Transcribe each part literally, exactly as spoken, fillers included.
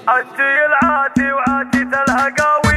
عتي العاتي وعاتي الهقاوي.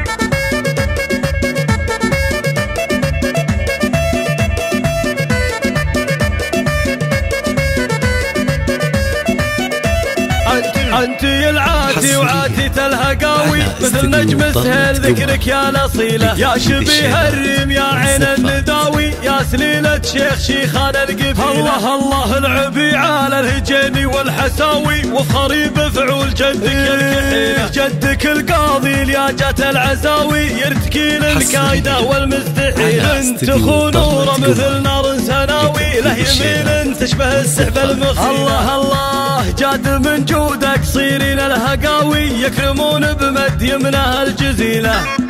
انتي العاتي وعاتي الهقاوي، مثل نجم السهل ذكرك يا الاصيله، يا شبيه الريم يا عين النداوي، يا سليله شيخ شيخان القبيله. الله الله العبي على الهجيني والحساوي، وفخري بفعول جدك الكحيله. جدك القاضي الياجات العزاوي، يرتكي للكايده والمستحيله. انت خنوره مثل نار سناوي، له يمين تشبه السحب المخيله. الله الله جاد من جودك صيرين الهقاوي، يكرمون بمد يمنه الجزيله.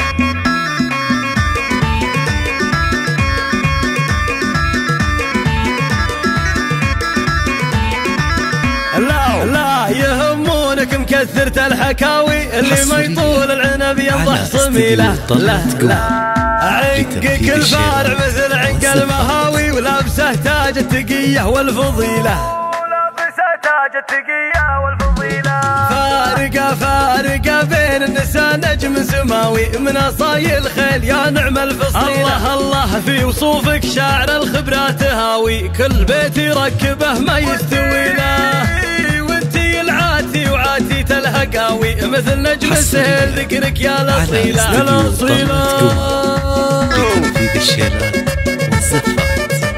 لا لا يهمونك مكثرة الحكاوي، اللي ما يطول العنب ينضح صميله. لا لا عنقك الفارع مثل عنق المهاوي، ولابسه تاج التقية والفضيلة. تاج التقية والفضيلة. فارقة فارقة بين النساء نجم سماوي، من اصايل الخيل يا نعم الفصيلة. الله الله في وصوفك شاعر الخبرات هاوي، كل بيت يركبه ما يستوي له. وانتي العاتي وعاتي الهقاوي، مثل نجم السهل ذكرك يا الاصيلة يا الاصيلة. لتنفيذ الشيلات والزفات.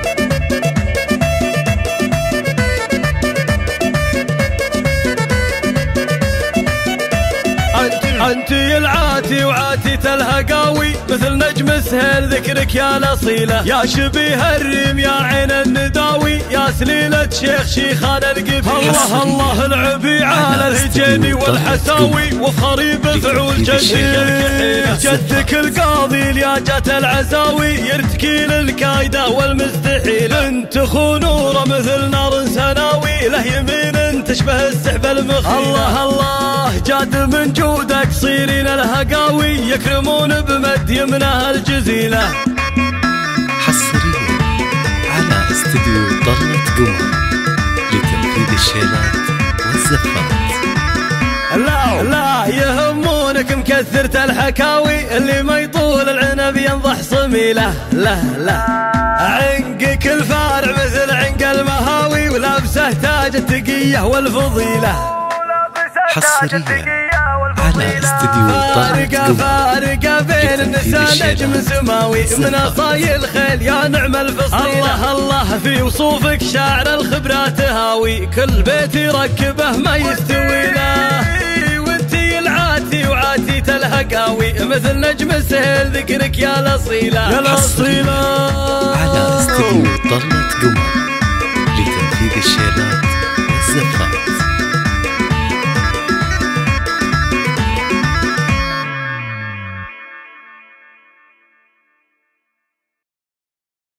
انتي العاتي وعاتي الهقاوي، مثل نجم السهل ذكرك يا الاصيله، يا شبيه الريم يا عين النداوي، يا سليله شيخ شيخان القبيله. الله الله العبي على الهجيني والحساوي، وفخري بفعول جدك الكحيله. جدك القاضي الياجات العزاوي، يرتكي للكايده والمستحيله. انت خنوره مثل نار سناوي، له يمين تشبه السحب المخيله. الله الله جاد من جودك صيرين الهقاوي، يكرمون بمد يمنه الجزيله. حصريا على استديو طلة قمر لتنفيذ الشيلات والزفات. لا لا يهمونك مكثرة الحكاوي، اللي ما يطول العنب ينضح صميله. لا لا عنقك الفارع مثل عنق المهاوي، ولابسه تاج التقية والفضيلة. حصريا على استديو فارقة فارقة بين النساء نجم سماوي، من اصايل الخيل يا نعم الفصيلة. الله الله في وصوفك شاعر الخبرات هاوي، كل بيت يركبه ما يستوي له. وانتي العاتي وعاتي الهقاوي، مثل نجم السهل ذكرك يا الاصيلة يا الاصيلة. على استديو طلة قمر.